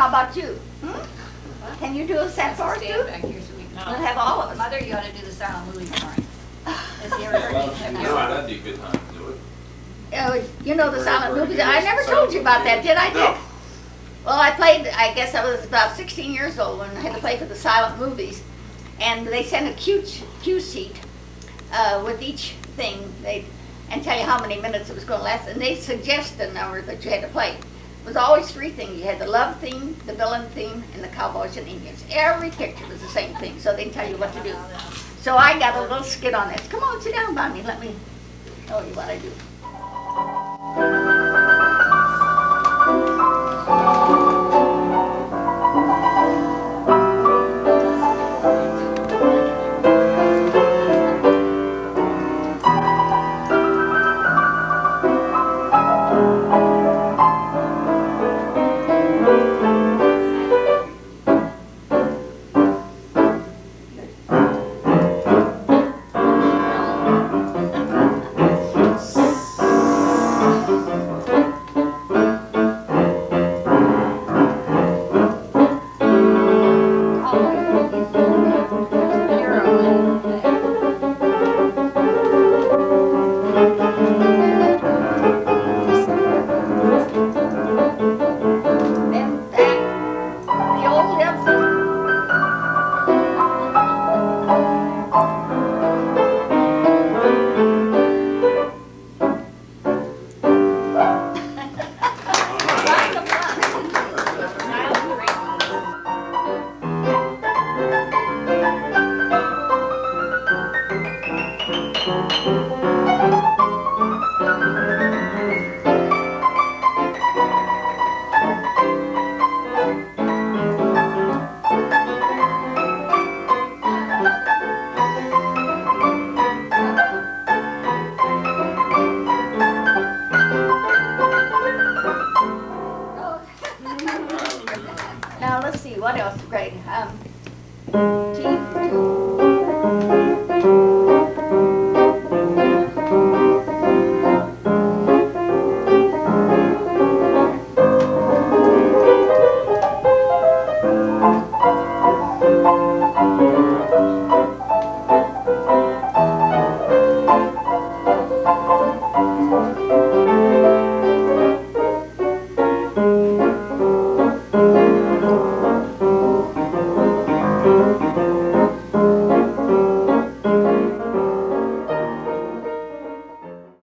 How about you? Can you do a set for us too? Back here so we can We'll have all of us. Mother, you ought to do the silent movie for me. Has he ever heard you? No, that'd be a good time to do it. You know the silent movies. I never told you about that, did I, Dick? Well, I played, I guess I was about 16 years old when I had to play for the silent movies. And they sent a cue sheet with each thing, and tell you how many minutes it was going to last. And they suggest the number that you had to play. It was always three things. You had the love theme, the villain theme, and the cowboys and Indians. Every picture was the same thing, so they tell you what to do. So I got a little skit on this. Come on, sit down by me. Let me show you what I do. Now let's see, what else? Great.